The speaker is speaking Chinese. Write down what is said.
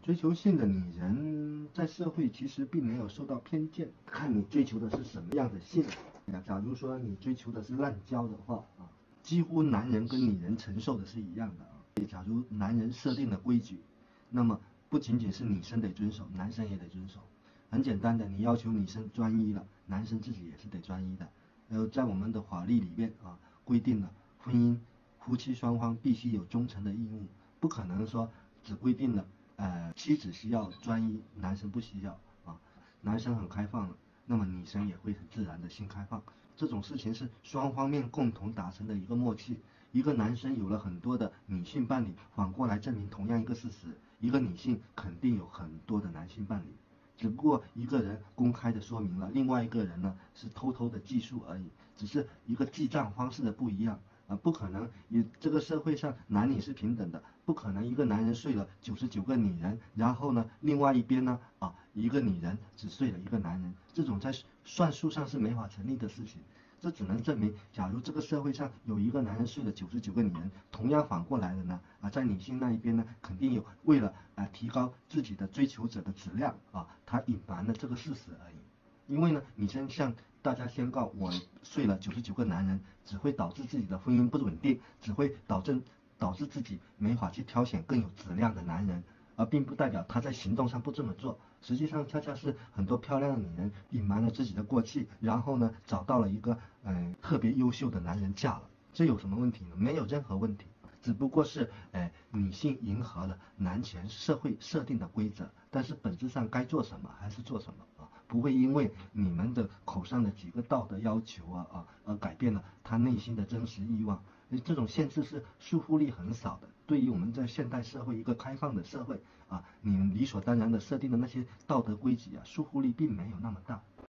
追求性的女人在社会其实并没有受到偏见，看你追求的是什么样的性。假如说你追求的是滥交的话啊，几乎男人跟女人承受的是一样的啊。假如男人设定的规矩，那么不仅仅是女生得遵守，男生也得遵守。很简单的，你要求女生专一了，男生自己也是得专一的。在我们的法律里面啊，规定了婚姻夫妻双方必须有忠诚的义务，不可能说只规定了妻子需要专一，男生不需要啊。男生很开放了，那么女生也会很自然的性开放。这种事情是双方面共同达成的一个默契。一个男生有了很多的女性伴侣，反过来证明同样一个事实：一个女性肯定有很多的男性伴侣。只不过一个人公开的说明了，另外一个人呢是偷偷的记述而已，只是一个记账方式的不一样。不可能，这个社会上男女是平等的，不可能一个男人睡了99个女人，然后呢，另外一边呢，一个女人只睡了一个男人，这种在算术上是没法成立的事情。这只能证明，假如这个社会上有一个男人睡了99个女人，同样反过来的呢，在女性那一边呢，肯定有为了提高自己的追求者的质量他隐瞒了这个事实而已。因为呢，女生向大家宣告我睡了99个男人，只会导致自己的婚姻不稳定，只会导致自己没法去挑选更有质量的男人，而并不代表她在行动上不这么做。实际上，恰恰是很多漂亮的女人隐瞒了自己的过去，然后呢，找到了一个特别优秀的男人嫁了。这有什么问题呢？没有任何问题。只不过是女性迎合了男权社会设定的规则，但是本质上该做什么还是做什么不会因为你们的口上的几个道德要求而改变了他内心的真实欲望。这种限制是束缚力很少的。对于我们在现代社会一个开放的社会你们理所当然的设定的那些道德规矩束缚力并没有那么大。